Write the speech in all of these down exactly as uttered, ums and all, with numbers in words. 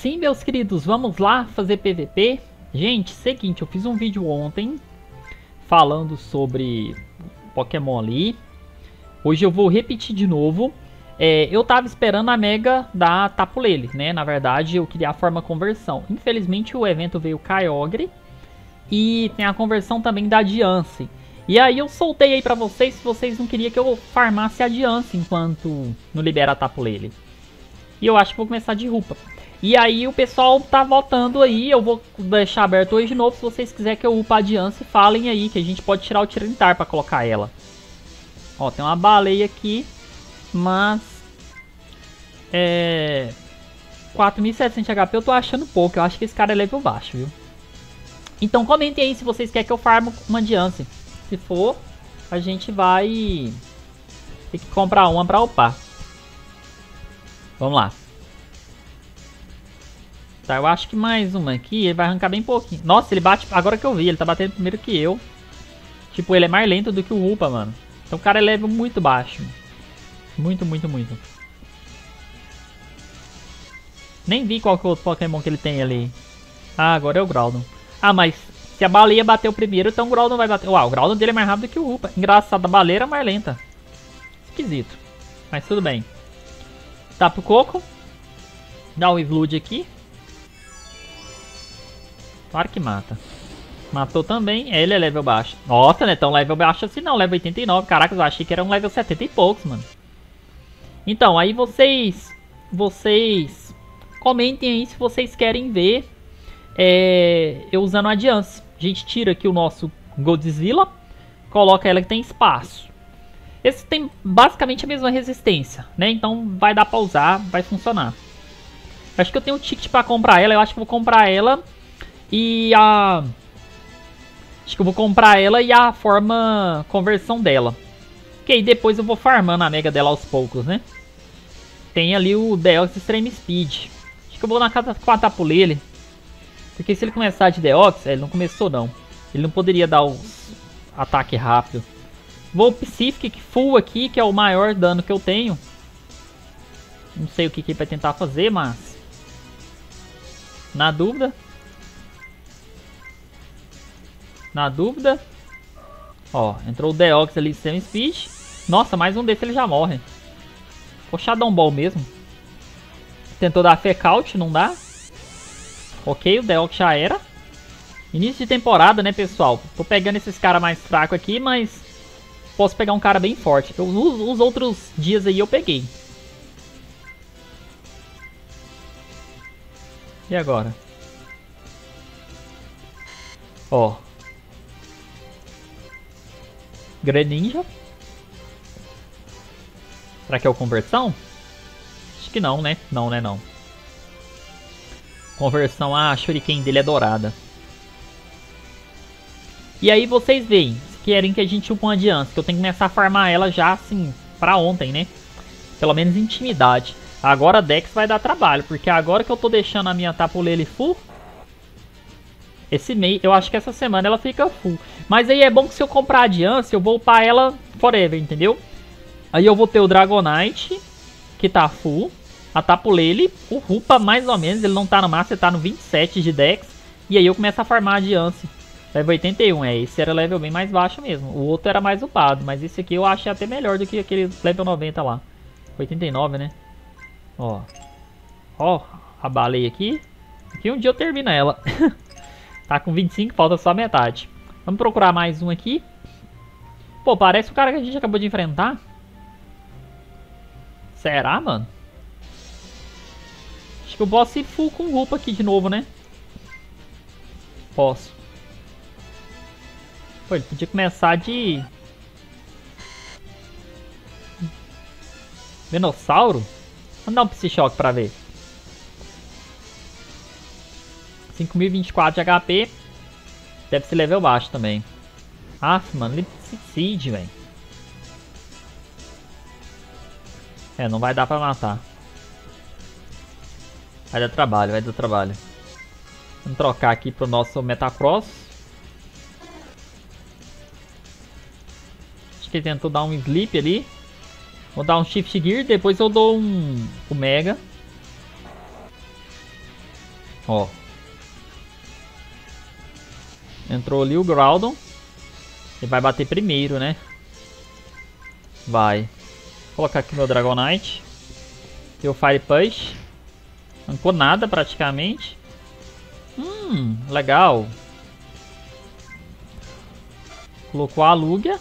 Sim, meus queridos, vamos lá fazer P V P. Gente, seguinte, eu fiz um vídeo ontem falando sobre Pokémon ali. Hoje eu vou repetir de novo. É, eu tava esperando a Mega da Tapu Lele, né? Na verdade, eu queria a forma conversão. Infelizmente, o evento veio Kyogre. E tem a conversão também da Diancie. E aí eu soltei aí pra vocês se vocês não queriam que eu farmasse a Diancie enquanto não libera a Tapu Lele. E eu acho que vou começar de Rupa. E aí o pessoal tá votando aí, eu vou deixar aberto hoje de novo. Se vocês quiserem que eu upa a Diancie, falem aí que a gente pode tirar o Tyranitar pra colocar ela. Ó, tem uma baleia aqui, mas... É... quatro mil e setecentos de H P eu tô achando pouco, eu acho que esse cara é level baixo, viu? Então comentem aí se vocês querem que eu farme uma Diancie. Se for, a gente vai ter que comprar uma pra upar. Vamos lá. Tá, eu acho que mais uma aqui, ele vai arrancar bem pouquinho. Nossa, ele bate, agora que eu vi, ele tá batendo primeiro que eu. Tipo, ele é mais lento do que o Rupa, mano. Então o cara é level muito baixo. Muito, muito, muito. Nem vi qual que é o outro Pokémon que ele tem ali. Ah, agora é o Groudon. Ah, mas se a baleia bateu primeiro, então o Groudon vai bater. Uau, o Groudon dele é mais rápido que o Rupa. Engraçado, a baleia é mais lenta. Esquisito. Mas tudo bem. Tapa o coco. Dá o Sludge aqui. Claro que mata. Matou também. Ele é level baixo. Nossa, não é tão level baixo assim não. Level oitenta e nove. Caraca, eu achei que era um level setenta e poucos, mano. Então, aí vocês... Vocês... Comentem aí se vocês querem ver... É, eu usando a Diancie. A gente tira aqui o nosso Godzilla. Coloca ela que tem espaço. Esse tem basicamente a mesma resistência, né? Então vai dar pra usar, vai funcionar. Acho que eu tenho um ticket pra comprar ela. Eu acho que vou comprar ela e a... Acho que eu vou comprar ela e a forma conversão dela. Que aí depois eu vou farmando a mega dela aos poucos, né? Tem ali o Deoxys Extreme Speed. Acho que eu vou na casa com a Tapu Lele. Porque se ele começar de Deoxys, ele não começou não. Ele não poderia dar os ataque rápido. Vou Psychic Full aqui, que é o maior dano que eu tenho. Não sei o que, que ele vai tentar fazer, mas... Na dúvida. Na dúvida. Ó, entrou o Deoxys ali, Extreme Speed. Nossa, mais um desse ele já morre. Ficou Shadow Ball mesmo. Tentou dar Feckout, não dá. Ok, o Deoxys já era. Início de temporada, né, pessoal? Tô pegando esses caras mais fracos aqui, mas... Posso pegar um cara bem forte. Eu, os, os outros dias aí eu peguei. E agora? Ó. Greninja. Será que é o conversão? Acho que não, né? Não, né, não. Conversão, ah, a Shuriken dele é dourada. E aí vocês veem, se querem que a gente upa uma Diancie, que eu tenho que começar a farmar ela já, assim, pra ontem, né? Pelo menos intimidade. Agora a Dex vai dar trabalho, porque agora que eu tô deixando a minha Tapu Lele full, esse mês, eu acho que essa semana ela fica full. Mas aí é bom que se eu comprar a Diancie, eu vou upar ela forever, entendeu? Aí eu vou ter o Dragonite, que tá full. A Tapu Lele, o Rupa mais ou menos, ele não tá no máximo, ele tá no vinte e sete de Dex. E aí eu começo a farmar a Diancie. Level oitenta e um, é, esse era level bem mais baixo mesmo. O outro era mais upado, mas esse aqui eu achei até melhor do que aquele level noventa lá. oitenta e nove, né? Ó. Ó, a baleia aqui. Aqui um dia eu termino ela. Tá com vinte e cinco, falta só metade. Vamos procurar mais um aqui. Pô, parece o cara que a gente acabou de enfrentar. Será, mano? Acho que eu posso ir full com Rupa aqui de novo, né? Posso. Pô, ele podia começar de... Venossauro? Vamos dar um Psyshock pra ver. cinco mil e vinte e quatro de H P. Deve ser level baixo também. Ah, mano, ele Seed, velho. É, não vai dar pra matar. Vai dar trabalho, vai dar trabalho. Vamos trocar aqui pro nosso Metacross. Acho que ele tentou dar um Sleep ali. Vou dar um Shift Gear, depois eu dou um... o Mega. Ó. Entrou ali o Groudon. Ele vai bater primeiro, né? Vai. Vou colocar aqui meu Dragonite. Deu Fire Punch. Não ficou nada praticamente. Hum, legal. Colocou a Lugia. Não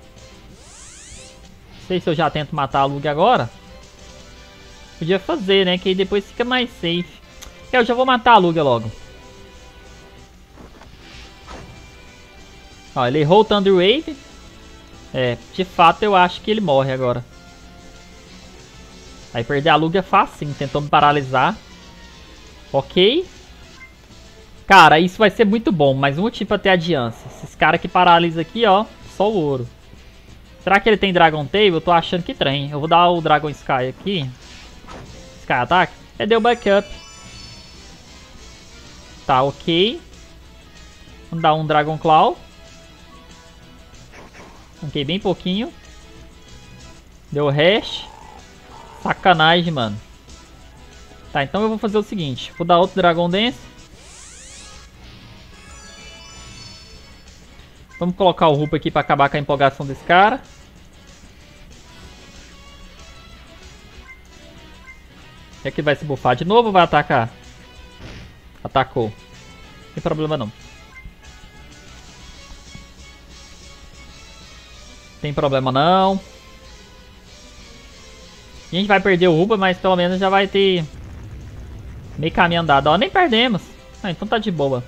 sei se eu já tento matar a Lugia agora. Podia fazer, né? Que aí depois fica mais safe. Eu já vou matar a Lugia logo. Ó, ele errou o Thunder Wave. É, de fato eu acho que ele morre agora. Aí perder a Lugia é fácil, tentou me paralisar. Ok. Cara, isso vai ser muito bom, mas um motivo pra ter adiança. Esses caras que paralisam aqui, ó, só o ouro. Será que ele tem Dragon Tail? Eu tô achando que tem. Eu vou dar o Dragon Sky aqui. Sky Attack. É, deu backup. Tá, ok. Vamos dar um Dragon Claw. Ok, bem pouquinho. Deu hash. Sacanagem, mano. Tá, então eu vou fazer o seguinte. Vou dar outro Dragon Dance. Vamos colocar o Rupa aqui pra acabar com a empolgação desse cara. É que vai se bufar de novo ou vai atacar? Atacou. Não tem problema não. Tem problema não. A gente vai perder o Rupa, mas pelo menos já vai ter meio caminho andado. Ó, nem perdemos. Ah, então tá de boa.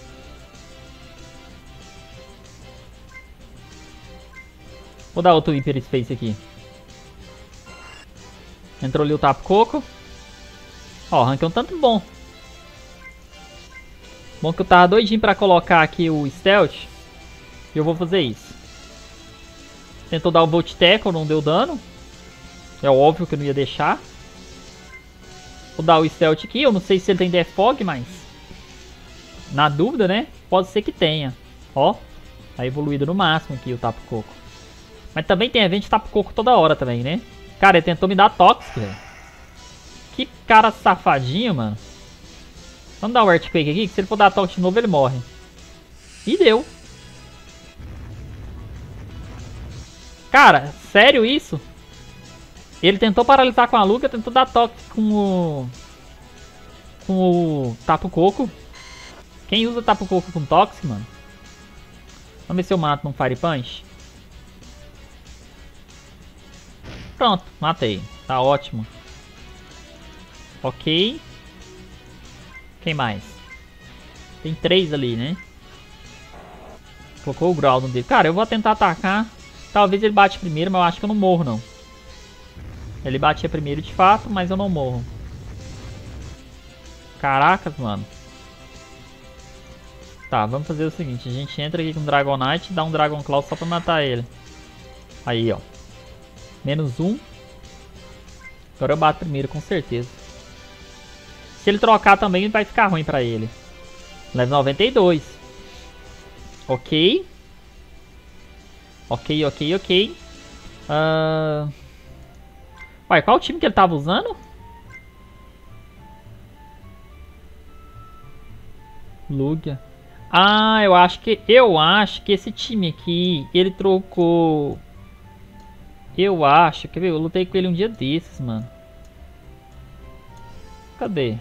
Vou dar outro Hyper Space aqui. Entrou ali o Tapu Koko. Ó, o rank é um tanto bom. Bom que eu tava doidinho pra colocar aqui o Stealth. E eu vou fazer isso. Tentou dar o Volt Tackle, não deu dano. É óbvio que eu não ia deixar. Vou dar o Stealth aqui. Eu não sei se ele tem Death Fog, mas... na dúvida, né? Pode ser que tenha. Ó. Tá evoluído no máximo aqui o Tapu Koko. Mas também tem evento de Tapu Koko toda hora também, né? Cara, ele tentou me dar Toxic, velho. Que cara safadinho, mano. Vamos dar o Earthquake aqui, que se ele for dar Toxic de novo, ele morre. E deu. Cara, sério isso? Ele tentou paralisar com a Lugia, tentou dar Toxic com o... com o Tapu Koko. Quem usa Tapu Koko com Toxic, mano? Vamos ver se eu mato num Fire Punch. Pronto, matei. Tá ótimo. Ok. Quem mais? Tem três ali, né? Colocou o Groudon dele. Cara, eu vou tentar atacar. Talvez ele bate primeiro, mas eu acho que eu não morro, não. Ele batia primeiro de fato, mas eu não morro. Caracas, mano. Tá, vamos fazer o seguinte. A gente entra aqui com o Dragonite e dá um Dragon Claw só pra matar ele. Aí, ó. Menos um. Agora eu bato primeiro, com certeza. Se ele trocar também, vai ficar ruim pra ele. Level noventa e dois. Ok. Ok, ok, ok. Uh... Uai, qual time que ele tava usando? Lugia. Ah, eu acho que... Eu acho que esse time aqui, ele trocou... Eu acho, quer ver? Eu lutei com ele um dia desses, mano. Cadê?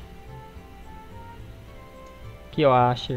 Aqui, ó, Asher.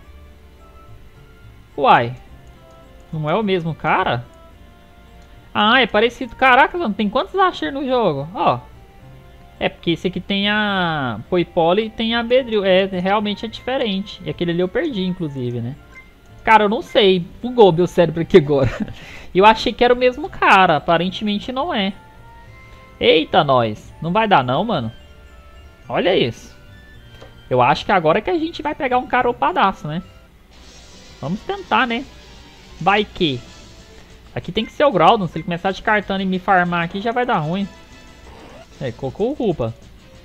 Uai. Não é o mesmo cara? Ah, é parecido. Caraca, mano, tem quantos Asher no jogo? Ó. É porque esse aqui tem a Poipole e tem a Beedrill. É, realmente é diferente. E aquele ali eu perdi, inclusive, né? Cara, eu não sei. Bugou meu cérebro aqui agora. Eu achei que era o mesmo cara. Aparentemente não é. Eita, nós. Não vai dar não, mano. Olha isso. Eu acho que agora é que a gente vai pegar um cara opadaço, né? Vamos tentar, né? Vai que. Aqui tem que ser o Groudon. Se ele começar descartando e me farmar aqui, já vai dar ruim. É, colocou o Rupa.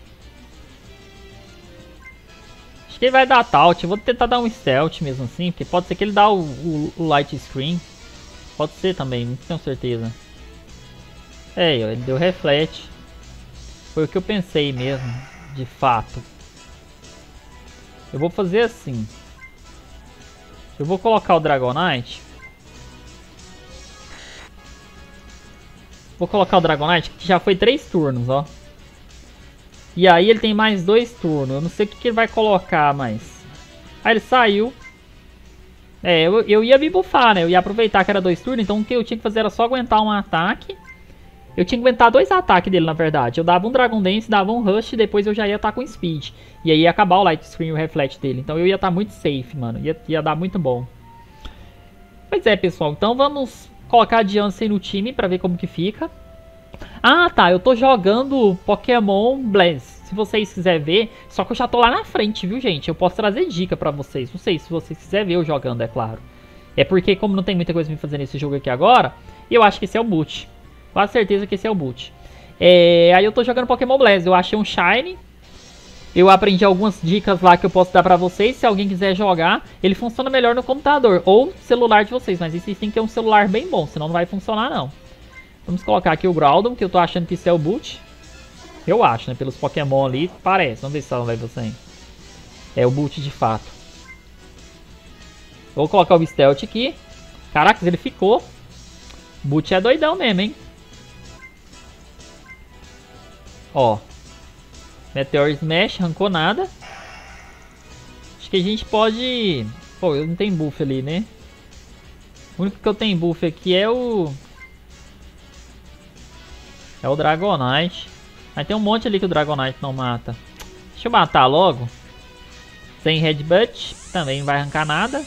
Acho que ele vai dar Taunt. Eu vou tentar dar um Stealth mesmo assim. Porque pode ser que ele dá o, o, o Light Screen. Pode ser também, não tenho certeza. É, ele deu Reflete. Foi o que eu pensei mesmo, de fato. Eu vou fazer assim. Eu vou colocar o Dragonite. Vou colocar o Dragonite, que já foi três turnos, ó. E aí ele tem mais dois turnos. Eu não sei o que, que ele vai colocar, mas... Aí ele saiu. É, eu, eu ia me buffar, né? Eu ia aproveitar que era dois turnos. Então o que eu tinha que fazer era só aguentar um ataque. Eu tinha que aguentar dois ataques dele, na verdade. Eu dava um Dragon Dance, dava um Rush, e depois eu já ia estar com Speed. E aí ia acabar o Light Screen e o Reflect dele. Então eu ia estar muito safe, mano. Ia, ia dar muito bom. Pois é, pessoal. Então vamos colocar a Jansen no time pra ver como que fica. Ah, tá. Eu tô jogando Pokémon Blaze. Se vocês quiserem ver. Só que eu já tô lá na frente, viu, gente? Eu posso trazer dica pra vocês. Não sei se vocês quiserem ver eu jogando, é claro. É porque, como não tem muita coisa pra me fazer nesse jogo aqui agora, eu acho que esse é o boot. Quase certeza que esse é o boot. É, aí eu tô jogando Pokémon Blaze. Eu achei um Shine. Eu aprendi algumas dicas lá que eu posso dar pra vocês. Se alguém quiser jogar, ele funciona melhor no computador ou celular de vocês. Mas vocês têm que ter um celular bem bom, senão não vai funcionar não. Vamos colocar aqui o Groudon, que eu tô achando que isso é o boot. Eu acho, né? Pelos Pokémon ali, parece. Vamos ver se ela vai você. É o boot de fato. Vou colocar o Stealth aqui. Caracas, ele ficou. O boot é doidão mesmo, hein? Ó. Meteor Smash, arrancou nada. Acho que a gente pode... Pô, eu não tenho buff ali, né? O único que eu tenho buff aqui é o... É o Dragonite. Mas tem um monte ali que o Dragonite não mata. Deixa eu matar logo. Sem Headbutt. Também não vai arrancar nada.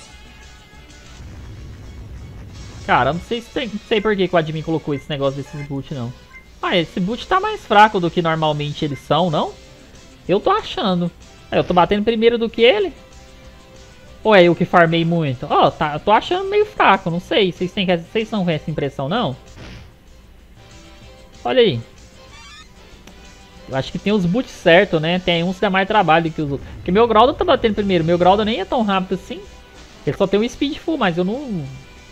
Cara, não sei, se tem, não sei por que, que o admin colocou esse negócio desses boot, não. Ah, esse boot tá mais fraco do que normalmente eles são, não? Eu tô achando. Eu tô batendo primeiro do que ele. Ou é eu que farmei muito? Ó, oh, tá, eu tô achando meio fraco, não sei. Vocês têm vocês não têm essa impressão, não? Olha aí. Eu acho que tem os boots certos, né? Tem uns que dá mais trabalho do que os outros. Porque meu Groudon tá batendo primeiro. Meu Groudon nem é tão rápido assim. Ele só tem um Speed Full, mas eu não...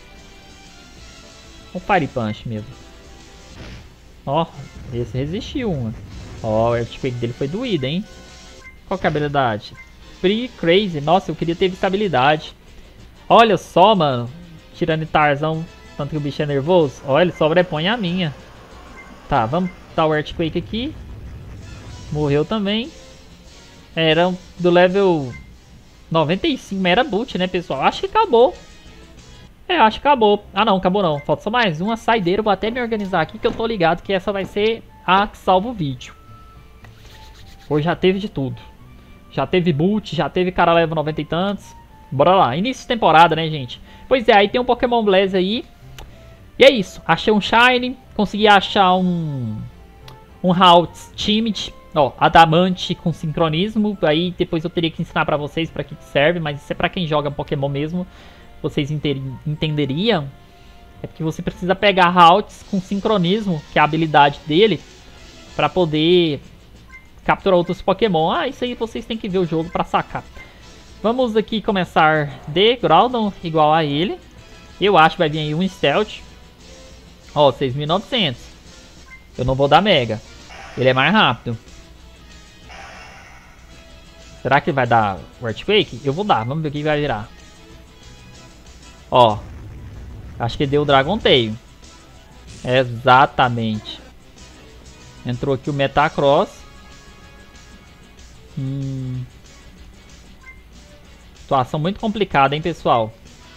Um Fire Punch mesmo. Ó, esse resistiu uma. Ó, o Earthquake dele foi doído, hein? Qual que é a habilidade? Free Crazy. Nossa, eu queria ter estabilidade. Olha só, mano. Tiranidarzão, tanto que o bicho é nervoso. Olha, ele sobrepõe a minha. Tá, vamos dar o Earthquake aqui. Morreu também. Era do level noventa e cinco, mas era boot, né, pessoal? Acho que acabou. É, acho que acabou. Ah, não, acabou não. Falta só mais uma saideira. Eu vou até me organizar aqui, que eu tô ligado que essa vai ser a que salva o vídeo. Hoje já teve de tudo. Já teve boot, já teve cara level noventa e tantos. Bora lá. Início de temporada, né, gente? Pois é, aí tem um Pokémon Blaze aí. E é isso. Achei um Shine. Consegui achar um... Um Haltz Timid. Ó, Adamante com sincronismo. Aí depois eu teria que ensinar pra vocês pra que serve. Mas isso é pra quem joga Pokémon mesmo. Vocês entenderiam. É porque você precisa pegar Haltz com sincronismo, que é a habilidade dele, pra poder capturar outros Pokémon. Ah, isso aí vocês têm que ver o jogo pra sacar. Vamos aqui começar de Groudon igual a ele. Eu acho que vai vir aí um Stealth. Ó, seis mil e novecentos. Eu não vou dar Mega. Ele é mais rápido. Será que vai dar o Earthquake? Eu vou dar, vamos ver o que vai virar. Ó, acho que deu o Dragon Tail. Exatamente. Entrou aqui o Metacross. Hum. Situação muito complicada, hein, pessoal.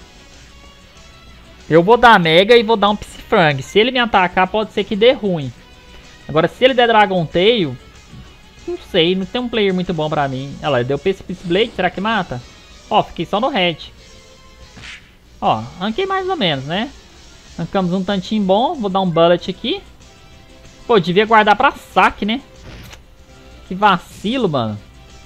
Eu vou dar Mega e vou dar um Psyfrang. Se ele me atacar, pode ser que dê ruim. Agora, se ele der Dragon Tail, não sei, não tem um player muito bom pra mim. Olha lá, ele deu Precipice Blade, será que mata? Ó, fiquei só no Red. Ó, ranquei mais ou menos, né? Arrancamos um tantinho bom. Vou dar um bullet aqui. Pô, devia guardar pra saque, né? Que vacilo, mano.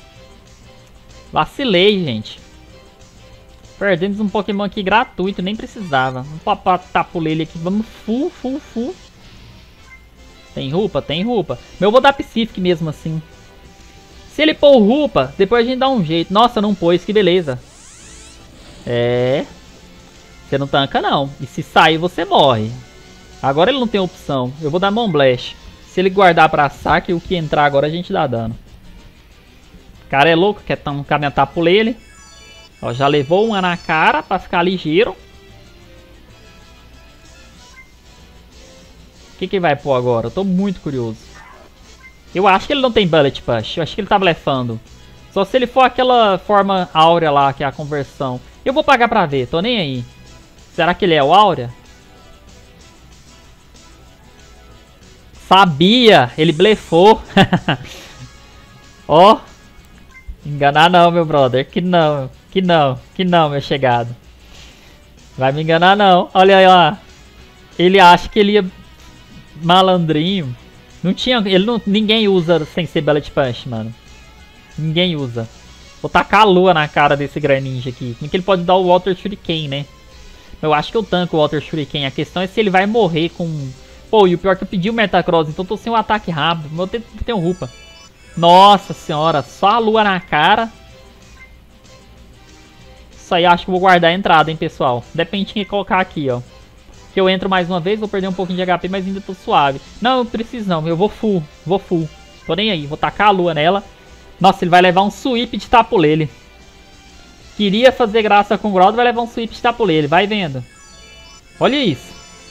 Vacilei, gente. Perdemos um Pokémon aqui gratuito. Nem precisava. Vamos papar tapulele aqui. Vamos full, full, full. Tem Rupa? Tem Rupa. Mas eu vou dar Pacific mesmo assim. Se ele pôr o Rupa, depois a gente dá um jeito. Nossa, não pôs. Que beleza. É... Você não tanca não. E se sair você morre. Agora ele não tem opção. Eu vou dar Moonblast. Se ele guardar pra saque, o que entrar agora a gente dá dano. O cara é louco, quer caminhar tapo ele. Ó, já levou uma na cara pra ficar ligeiro. O que que ele vai pôr agora? Eu tô muito curioso. Eu acho que ele não tem Bullet Push. Eu acho que ele tá blefando. Só se ele for aquela forma áurea lá, que é a conversão. Eu vou pagar pra ver, tô nem aí. Será que ele é o áurea? Sabia! Ele blefou. Ó. Enganar não, meu brother. Que não, que não, que não, meu chegado. Vai me enganar não. Olha aí, ó. Ele acha que ele ia... Malandrinho. Não tinha... Ele não, ninguém usa sem ser Bullet Punch, mano. Ninguém usa. Vou tacar a lua na cara desse Greninja aqui. Como que ele pode dar o Water Shuriken, né? Eu acho que eu tanco o Water Shuriken. A questão é se ele vai morrer com... Pô, e o pior é que eu pedi o Metacross, então eu tô sem um ataque rápido. Meu tempo tem um Rupa. Nossa senhora, só a lua na cara. Isso aí acho que eu vou guardar a entrada, hein, pessoal. Depende de quem colocar aqui, ó. Que eu entro mais uma vez, vou perder um pouquinho de H P, mas ainda tô suave. Não, não preciso não, eu vou full, vou full. Tô nem aí, vou tacar a lua nela. Nossa, ele vai levar um sweep de tapulele. Queria fazer graça com o Groudon, vai levar um sweep de tapulele, vai vendo. Olha isso.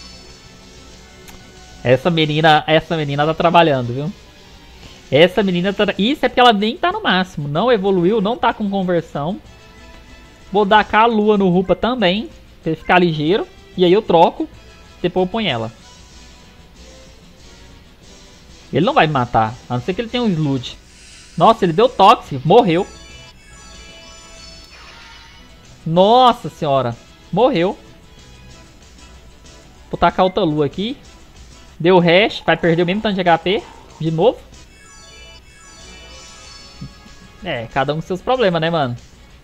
Essa menina, essa menina tá trabalhando, viu? Essa menina tá... Isso é porque ela nem tá no máximo. Não evoluiu, não tá com conversão. Vou dar cá a lua no Rupa também, pra ele ficar ligeiro. E aí eu troco, depois eu ponho ela. Ele não vai me matar, a não ser que ele tenha um Sludge. Nossa, ele deu Toxic, morreu. Nossa senhora, morreu. Vou tacar outra lua aqui. Deu hash, vai perder o mesmo tanto de H P. De novo. É, cada um com seus problemas, né, mano?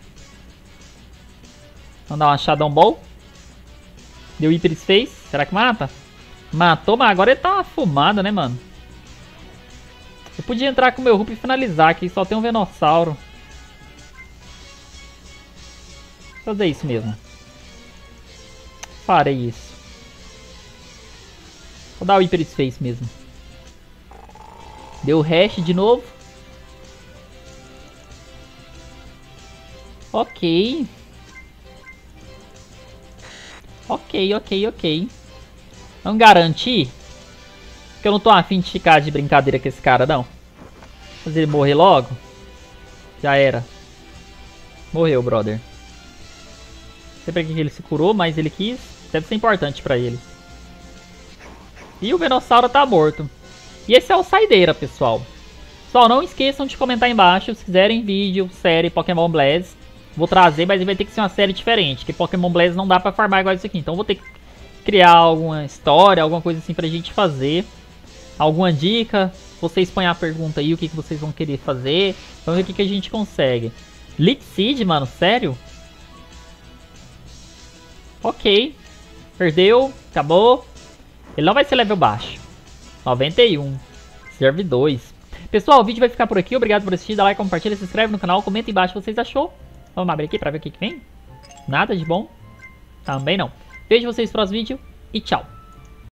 Vamos dar uma Shadow Ball. Deu Hyper Space. Será que mata? Matou, mas agora ele tá uma fumada, né, mano? Eu podia entrar com o meu Rup e finalizar aqui. Só tem um Venossauro. Vou fazer isso mesmo. Farei isso. Vou dar o Hyper Space mesmo. Deu hash de novo. Ok. Ok, ok, ok. Vamos garantir. Que eu não tô afim de ficar de brincadeira com esse cara, não. Fazer ele morrer logo. Já era. Morreu, brother. Não sei pra que ele se curou, mas ele quis. Deve ser importante pra ele. E o Venossauro tá morto. E esse é o Saideira, pessoal. Pessoal, não esqueçam de comentar aí embaixo se quiserem vídeo, série Pokémon Blast. Vou trazer, mas vai ter que ser uma série diferente. Porque Pokémon Blast não dá pra farmar igual isso aqui. Então vou ter que criar alguma história, alguma coisa assim pra gente fazer. Alguma dica. Vocês põem a pergunta aí, o que, que vocês vão querer fazer. Vamos ver o que, que a gente consegue. Leech Seed, mano, sério? Ok. Perdeu, acabou. Ele não vai ser level baixo. noventa e um. Serve dois. Pessoal, o vídeo vai ficar por aqui. Obrigado por assistir. Dá like, compartilha, se inscreve no canal. Comenta embaixo o que vocês achou. Vamos abrir aqui pra ver o que, que vem. Nada de bom. Também não. Vejo vocês no próximo vídeo e tchau.